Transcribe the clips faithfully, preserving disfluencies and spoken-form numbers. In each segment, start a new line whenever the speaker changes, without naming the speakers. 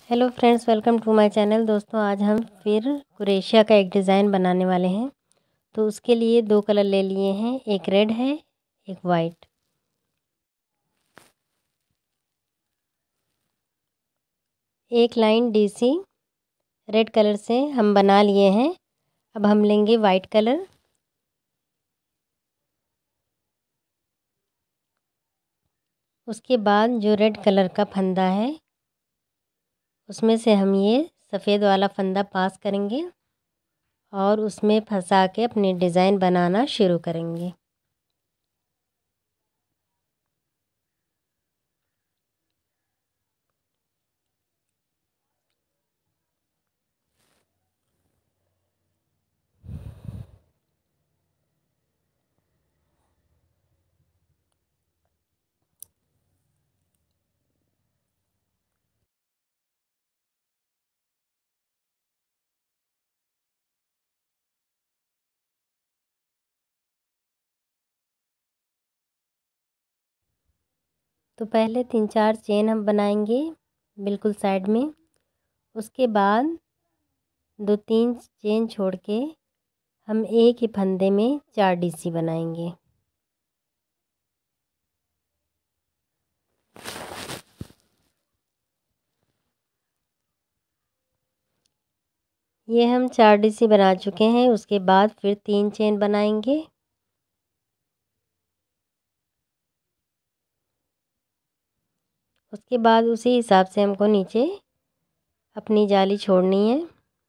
Hello friends, welcome to my channel. दोस्तों, आज हम फिर क्रोशिया का एक डिज़ाइन बनाने वाले हैं। तो उसके लिए दो कलर ले लिए हैं, एक रेड है एक वाइट। एक लाइन डीसी रेड कलर से हम बना लिए हैं। अब हम लेंगे वाइट कलर। उसके बाद जो रेड कलर का फंदा है उसमें से हम ये सफ़ेद वाला फंदा पास करेंगे और उसमें फंसा के अपनी डिज़ाइन बनाना शुरू करेंगे। तो पहले तीन चार चेन हम बनाएंगे बिल्कुल साइड में। उसके बाद दो तीन चेन छोड़ के हम एक ही फंदे में चार डीसी बनाएंगे। ये हम चार डीसी बना चुके हैं। उसके बाद फिर तीन चेन बनाएंगे। उसके बाद उसी हिसाब से हमको नीचे अपनी जाली छोड़नी है।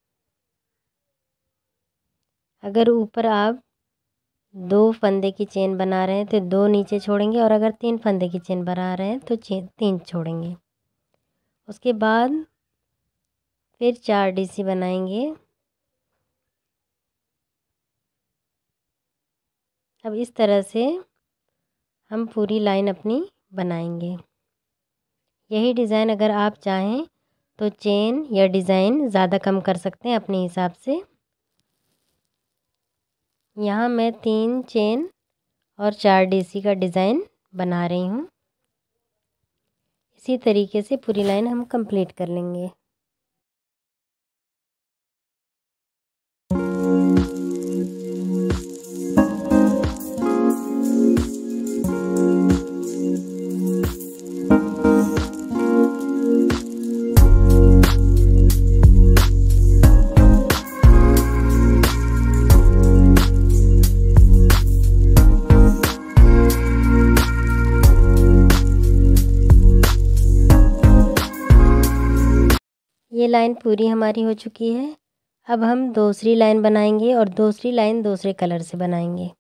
अगर ऊपर आप दो फंदे की चेन बना रहे हैं तो दो नीचे छोड़ेंगे, और अगर तीन फंदे की चेन बना रहे हैं तो चेन तीन छोड़ेंगे। उसके बाद फिर चार डीसी बनाएंगे। अब इस तरह से हम पूरी लाइन अपनी बनाएंगे। यही डिज़ाइन अगर आप चाहें तो चेन या डिज़ाइन ज़्यादा कम कर सकते हैं अपने हिसाब से। यहाँ मैं तीन चेन और चार डीसी का डिज़ाइन बना रही हूँ। इसी तरीके से पूरी लाइन हम कंप्लीट कर लेंगे। ये लाइन पूरी हमारी हो चुकी है। अब हम दूसरी लाइन बनाएंगे और दूसरी लाइन दूसरे कलर से बनाएंगे।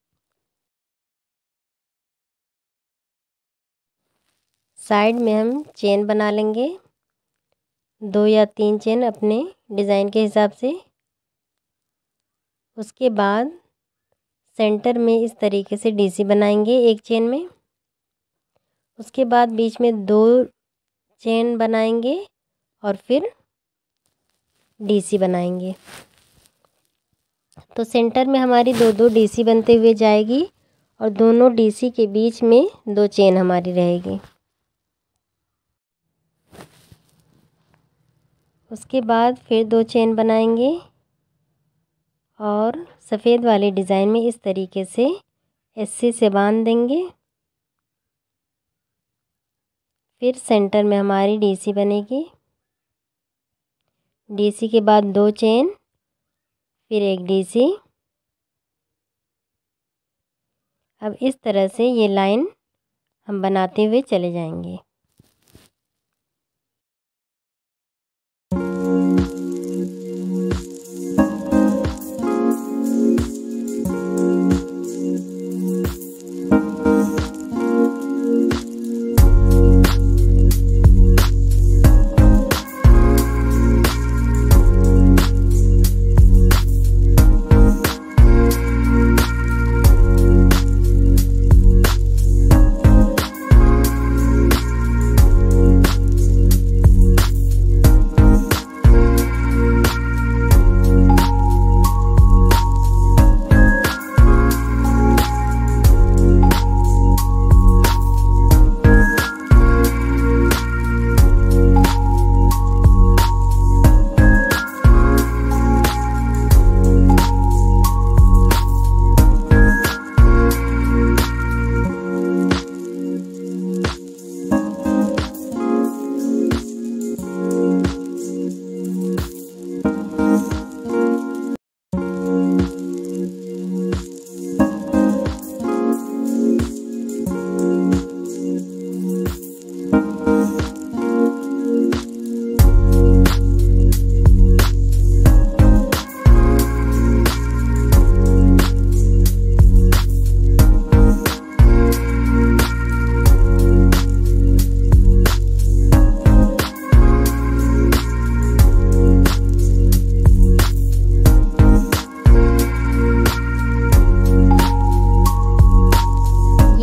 साइड में हम चेन बना लेंगे, दो या तीन चेन अपने डिज़ाइन के हिसाब से। उसके बाद सेंटर में इस तरीके से डीसी बनाएंगे एक चेन में। उसके बाद बीच में दो चेन बनाएंगे और फिर डीसी बनाएंगे। तो सेंटर में हमारी दो दो डीसी बनते हुए जाएगी और दोनों डीसी के बीच में दो चेन हमारी रहेगी। उसके बाद फिर दो चेन बनाएंगे और सफ़ेद वाले डिज़ाइन में इस तरीके से रस्सी से बांध देंगे। फिर सेंटर में हमारी डीसी बनेगी। डीसी के बाद दो चेन, फिर एक डीसी। अब इस तरह से ये लाइन हम बनाते हुए चले जाएंगे।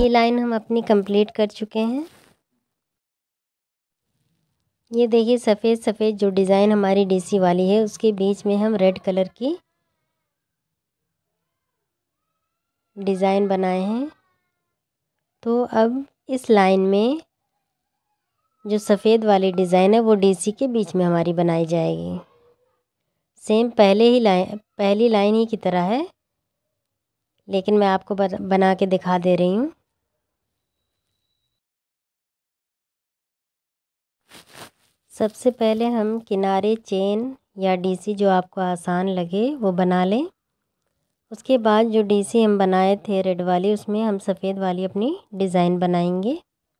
लाइन हम अपनी कंप्लीट कर चुके हैं। ये देखिए सफ़ेद सफ़ेद जो डिज़ाइन हमारी डीसी वाली है उसके बीच में हम रेड कलर की डिज़ाइन बनाए हैं। तो अब इस लाइन में जो सफ़ेद वाली डिज़ाइन है वो डीसी के बीच में हमारी बनाई जाएगी। सेम पहले ही लाइन पहली लाइन ही की तरह है, लेकिन मैं आपको बना के दिखा दे रही हूँ। सबसे पहले हम किनारे चेन या डीसी जो आपको आसान लगे वो बना लें। उसके बाद जो डीसी हम बनाए थे रेड वाली, उसमें हम सफ़ेद वाली अपनी डिज़ाइन बनाएंगे।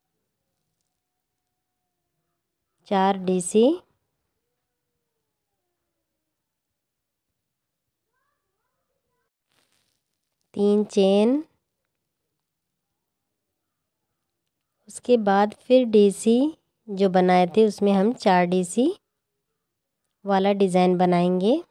चार डीसी, तीन चेन, उसके बाद फिर डीसी जो बनाए थे उसमें हम चार डीसी वाला डिज़ाइन बनाएंगे।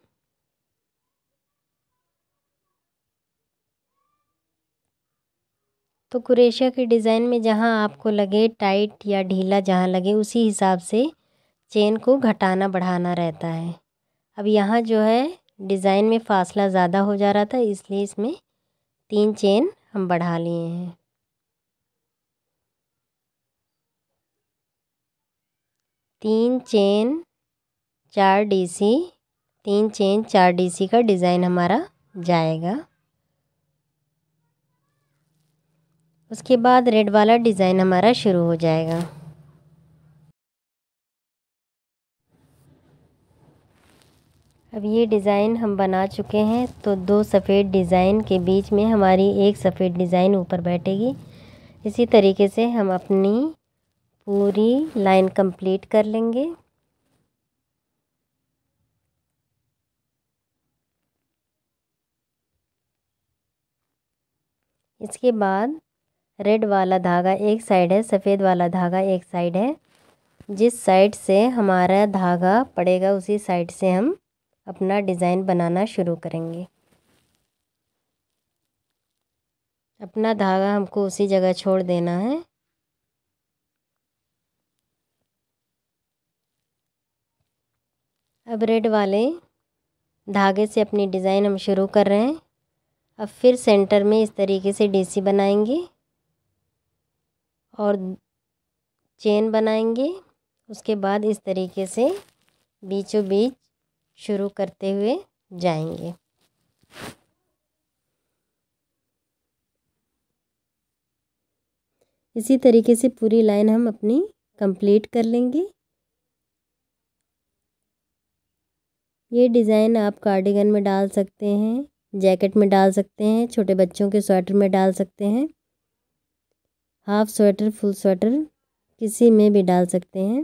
तो कुरेशा के डिज़ाइन में जहाँ आपको लगे टाइट या ढीला, जहाँ लगे उसी हिसाब से चेन को घटाना बढ़ाना रहता है। अब यहाँ जो है डिज़ाइन में फासला ज़्यादा हो जा रहा था, इसलिए इसमें तीन चेन हम बढ़ा लिए हैं। तीन चेन चार डीसी, तीन चेन चार डीसी का डिज़ाइन हमारा जाएगा। उसके बाद रेड वाला डिज़ाइन हमारा शुरू हो जाएगा। अब ये डिज़ाइन हम बना चुके हैं, तो दो सफ़ेद डिज़ाइन के बीच में हमारी एक सफ़ेद डिज़ाइन ऊपर बैठेगी। इसी तरीके से हम अपनी पूरी लाइन कंप्लीट कर लेंगे। इसके बाद रेड वाला धागा एक साइड है, सफ़ेद वाला धागा एक साइड है। जिस साइड से हमारा धागा पड़ेगा उसी साइड से हम अपना डिज़ाइन बनाना शुरू करेंगे। अपना धागा हमको उसी जगह छोड़ देना है। अब रेड वाले धागे से अपनी डिज़ाइन हम शुरू कर रहे हैं। अब फिर सेंटर में इस तरीके से डीसी बनाएंगे और चेन बनाएंगे। उसके बाद इस तरीके से बीचों बीच शुरू करते हुए जाएंगे। इसी तरीके से पूरी लाइन हम अपनी कंप्लीट कर लेंगे। ये डिज़ाइन आप कार्डिगन में डाल सकते हैं, जैकेट में डाल सकते हैं, छोटे बच्चों के स्वेटर में डाल सकते हैं, हाफ स्वेटर, फुल स्वेटर किसी में भी डाल सकते हैं।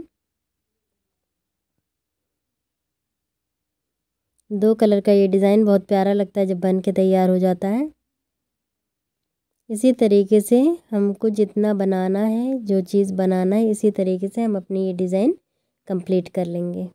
दो कलर का ये डिज़ाइन बहुत प्यारा लगता है जब बन के तैयार हो जाता है। इसी तरीके से हमको जितना बनाना है, जो चीज़ बनाना है, इसी तरीके से हम अपनी ये डिज़ाइन कंप्लीट कर लेंगे।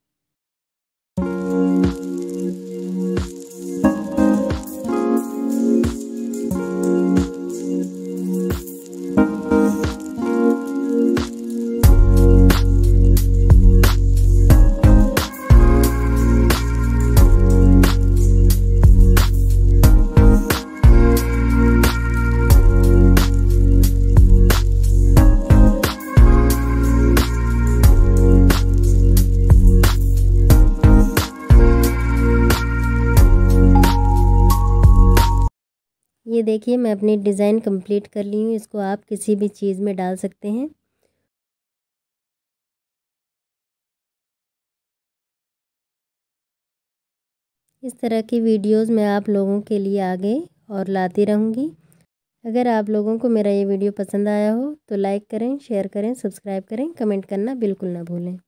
ये देखिए मैं अपनी डिज़ाइन कंप्लीट कर ली हूँ। इसको आप किसी भी चीज़ में डाल सकते हैं। इस तरह की वीडियोस मैं आप लोगों के लिए आगे और लाती रहूँगी। अगर आप लोगों को मेरा ये वीडियो पसंद आया हो तो लाइक करें, शेयर करें, सब्सक्राइब करें, कमेंट करना बिल्कुल ना भूलें।